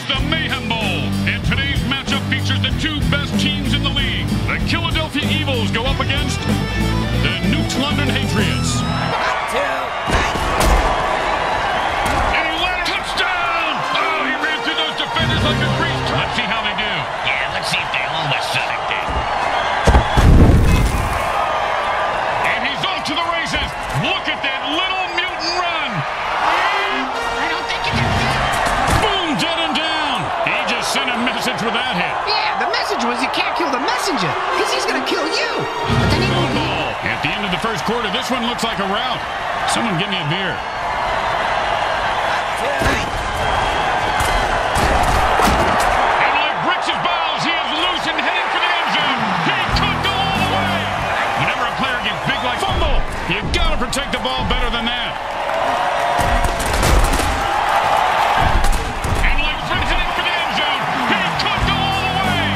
It's the Mayhem Bowl, and today's matchup features the two best teams in the league. The Philadelphia Eagles go up against the Mutant London Patriots. And he led a touchdown! Oh, he ran through those defenders like a grease trap. Let's see how they do. Yeah, let's see if they hold us to that game. And he's off to the races. Look at that little mutant run. I don't think you can. Boom, dead and down. He just sent a message with that hit. Yeah, the message was you can't kill the messenger, because he's going to kill you. But then he won't. Ball. At the end of the first quarter, this one looks like a rout. Someone give me a beer. And like bricks his balls, he is loose and heading for the end zone. He could go all the way. Whenever a player gets big like fumble, you got to protect the ball better than that. And like Fred heading for the end zone, he could go all the way.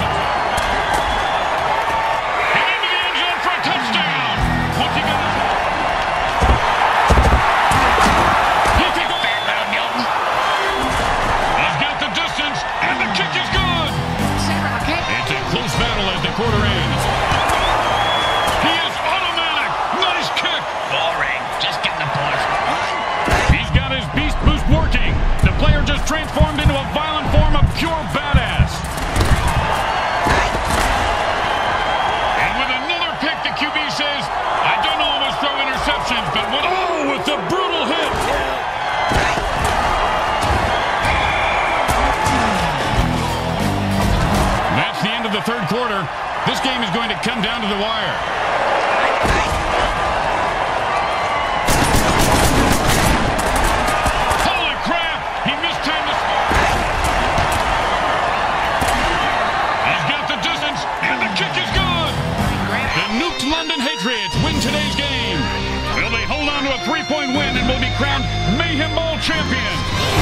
And into the end zone for a touchdown. What's he got? He can go back now, Milton. He's got the distance, and the kick is good. It's a close battle as the quarter ends. He is automatic. Nice kick. Boring. Just get the point. He's got his beast boost working. The player just transformed into a violent form of pure badass. And with another pick, the QB says, I don't almost throw interceptions, but with the brutal hit. That's the end of the third quarter. This game is going to come down to the wire. Holy crap! He mistimed the... He's got the distance, and the kick is good. The Mutant London Patriots win today's game. Will they hold on to a 3-point win and will be crowned Mayhem Bowl champions?